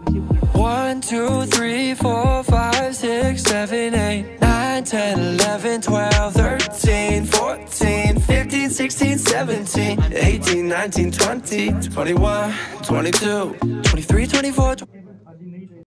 1, 2, 3, 4, 5, 6, 7, 8, 9, 10, 11, 12, 13, 14, 15, 16, 17, 18, 19, 20, 21, 22, 23, 24,